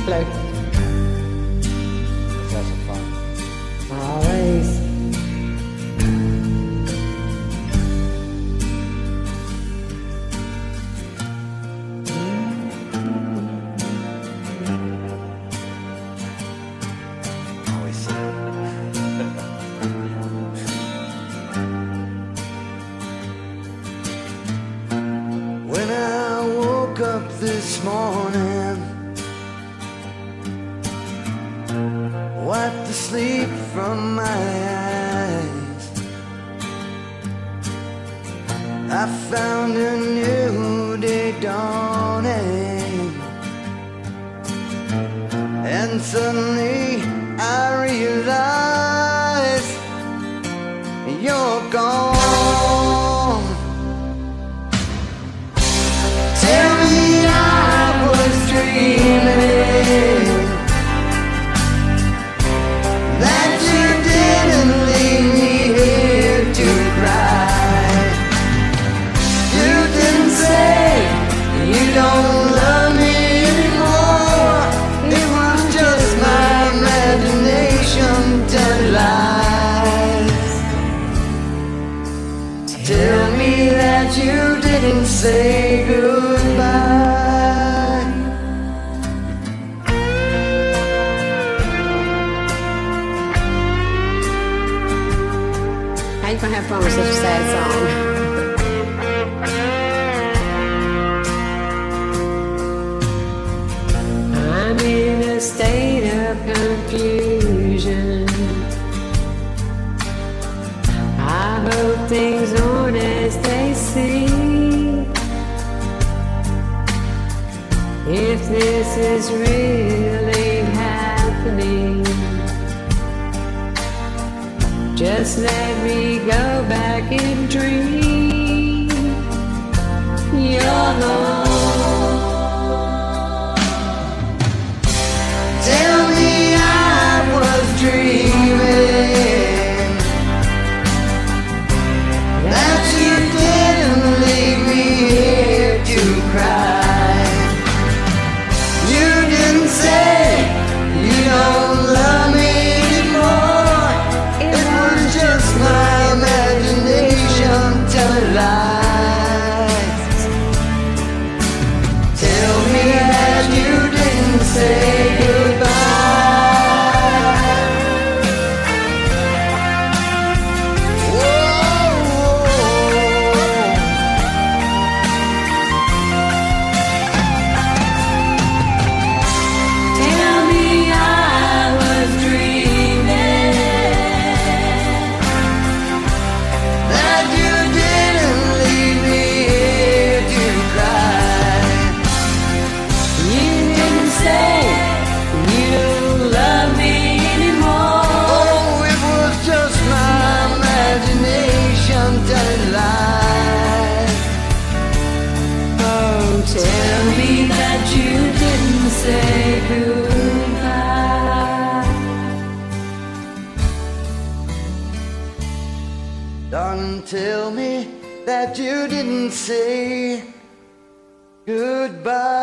Blue. Let's have some fun. Always. Always say when I woke up this morning, wiped the sleep from my eyes, I found a new day dawning, and suddenly I realized you're gone. Tell me I was dreaming that you didn't leave me here to cry. You didn't say you don't love me anymore. It was just my imagination telling lies. Tell me that you didn't say goodbye. How you gonna have fun with such a sad song? I'm in a state of confusion. I hope things aren't as they seem. If this is really happening, just let me go back and dream. You're gone. Tell me I was dreaming that you didn't leave me here to cry. You didn't say you don't love me anymore. It was just my imagination telling lies. Tell me that you didn't say goodbye. Tell me I was dreaming That you didn't leave me here to cry. you didn't say you don't love me anymore. Oh, it was just my imagination telling lies. Oh, tell me that you didn't say goodbye. Darling, tell me that you didn't say goodbye.